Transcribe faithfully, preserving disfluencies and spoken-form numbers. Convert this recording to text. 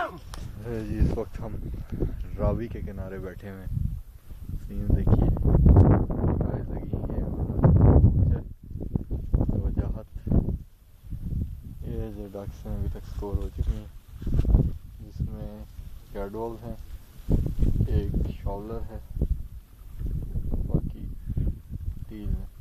जी इस वक्त हम रावी के किनारे बैठे हुए हैं। सीन देखिए, गाइस लगी है वजाहत। ये जो डक्स हैं अभी तक स्टोर हो चुकी हैं, जिसमें कैडवॉल हैं, एक शॉलर है, बाकी तीन है।